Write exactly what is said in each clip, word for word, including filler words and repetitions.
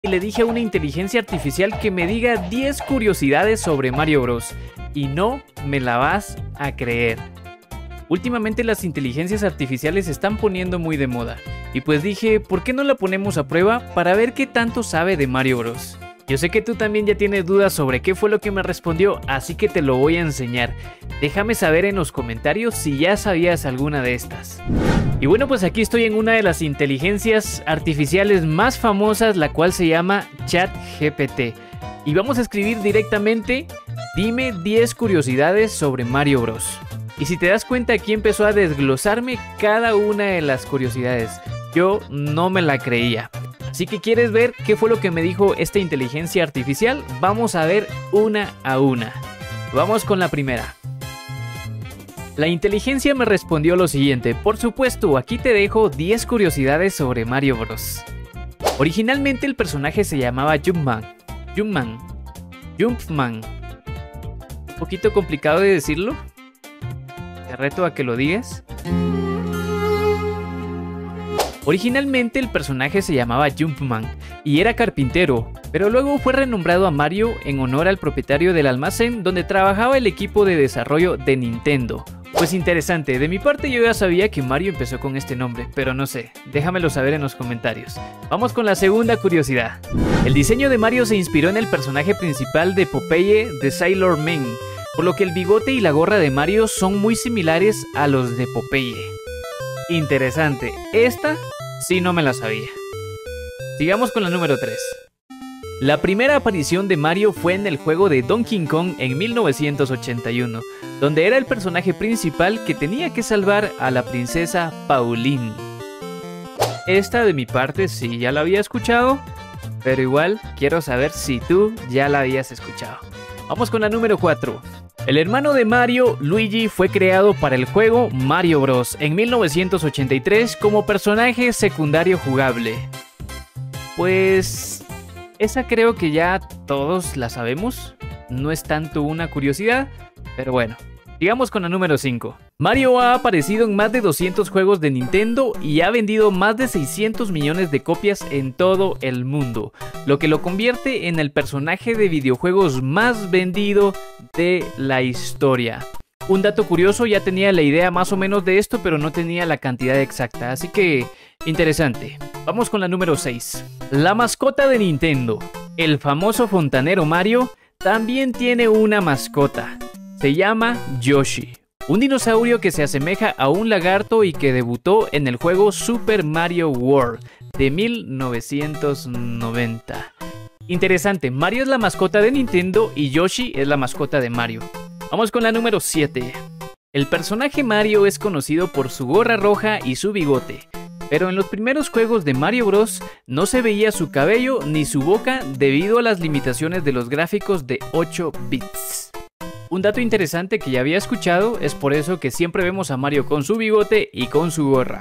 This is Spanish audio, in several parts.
y le dije a una inteligencia artificial que me diga diez curiosidades sobre Mario Bros. Y no me la vas a creer. Últimamente las inteligencias artificiales se están poniendo muy de moda. Y pues dije, ¿por qué no la ponemos a prueba para ver qué tanto sabe de Mario Bros? Yo sé que tú también ya tienes dudas sobre qué fue lo que me respondió, así que te lo voy a enseñar. Déjame saber en los comentarios si ya sabías alguna de estas. Y bueno, pues aquí estoy en una de las inteligencias artificiales más famosas, la cual se llama ChatGPT. Y vamos a escribir directamente, dime diez curiosidades sobre Mario Bros. Y si te das cuenta, aquí empezó a desglosarme cada una de las curiosidades. Yo no me la creía. Así que ¿quieres ver qué fue lo que me dijo esta inteligencia artificial? Vamos a ver una a una. Vamos con la primera. La inteligencia me respondió lo siguiente: por supuesto, aquí te dejo diez curiosidades sobre Mario Bros. Originalmente el personaje se llamaba Jumpman. Jumpman. Jumpman. Un poquito complicado de decirlo. Te reto a que lo digas. Originalmente el personaje se llamaba Jumpman y era carpintero, pero luego fue renombrado a Mario en honor al propietario del almacén donde trabajaba el equipo de desarrollo de Nintendo. Pues interesante, de mi parte yo ya sabía que Mario empezó con este nombre, pero no sé, déjamelo saber en los comentarios. Vamos con la segunda curiosidad. El diseño de Mario se inspiró en el personaje principal de Popeye de Sailor Moon, por lo que el bigote y la gorra de Mario son muy similares a los de Popeye. Interesante, esta sí no me la sabía. Sigamos con la número tres. La primera aparición de Mario fue en el juego de Donkey Kong en mil novecientos ochenta y uno, donde era el personaje principal que tenía que salvar a la princesa Pauline. Esta de mi parte sí ya la había escuchado, pero igual quiero saber si tú ya la habías escuchado. Vamos con la número cuatro. El hermano de Mario, Luigi, fue creado para el juego Mario Bros. En mil novecientos ochenta y tres como personaje secundario jugable. Pues esa creo que ya todos la sabemos, no es tanto una curiosidad, pero bueno. Sigamos con la número cinco. Mario ha aparecido en más de doscientos juegos de Nintendo y ha vendido más de seiscientos millones de copias en todo el mundo, lo que lo convierte en el personaje de videojuegos más vendido de la historia. Un dato curioso, ya tenía la idea más o menos de esto, pero no tenía la cantidad exacta, así que interesante. Vamos con la número seis. La mascota de Nintendo, el famoso fontanero Mario, también tiene una mascota. Se llama Yoshi, un dinosaurio que se asemeja a un lagarto y que debutó en el juego Super Mario World de mil novecientos noventa. Interesante, Mario es la mascota de Nintendo y Yoshi es la mascota de Mario. Vamos con la número siete. El personaje Mario es conocido por su gorra roja y su bigote, pero en los primeros juegos de Mario Bros. No se veía su cabello ni su boca debido a las limitaciones de los gráficos de ocho bits. Un dato interesante que ya había escuchado, es por eso que siempre vemos a Mario con su bigote y con su gorra.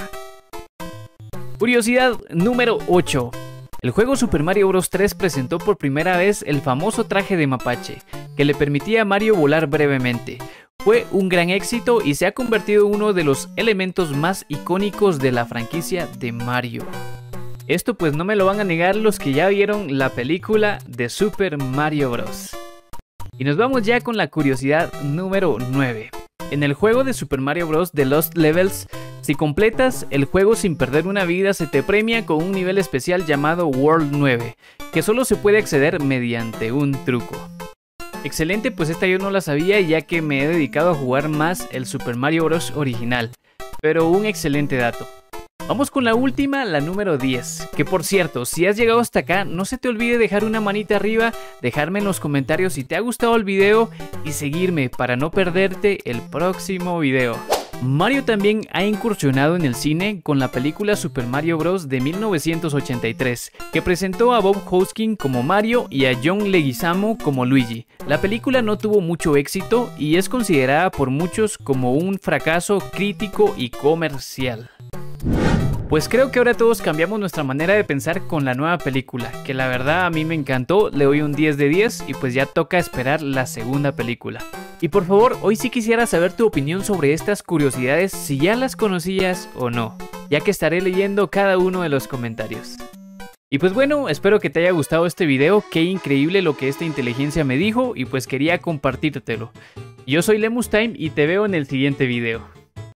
Curiosidad número ocho. El juego Super Mario Bros. tres presentó por primera vez el famoso traje de mapache, que le permitía a Mario volar brevemente. Fue un gran éxito y se ha convertido en uno de los elementos más icónicos de la franquicia de Mario. Esto pues no me lo van a negar los que ya vieron la película de Super Mario Bros. Y nos vamos ya con la curiosidad número nueve. En el juego de Super Mario Bros. The Lost Levels, si completas el juego sin perder una vida, se te premia con un nivel especial llamado World nueve, que solo se puede acceder mediante un truco. Excelente, pues esta yo no la sabía ya que me he dedicado a jugar más el Super Mario Bros. Original, pero un excelente dato. Vamos con la última, la número diez, que por cierto, si has llegado hasta acá, no se te olvide dejar una manita arriba, dejarme en los comentarios si te ha gustado el video y seguirme para no perderte el próximo video. Mario también ha incursionado en el cine con la película Super Mario Bros. De mil novecientos ochenta y tres, que presentó a Bob Hoskins como Mario y a John Leguizamo como Luigi. La película no tuvo mucho éxito y es considerada por muchos como un fracaso crítico y comercial. Pues creo que ahora todos cambiamos nuestra manera de pensar con la nueva película, que la verdad a mí me encantó, le doy un diez de diez y pues ya toca esperar la segunda película. Y por favor, hoy sí quisiera saber tu opinión sobre estas curiosidades, si ya las conocías o no, ya que estaré leyendo cada uno de los comentarios. Y pues bueno, espero que te haya gustado este video, qué increíble lo que esta inteligencia me dijo y pues quería compartírtelo. Yo soy Lemus Time y te veo en el siguiente video.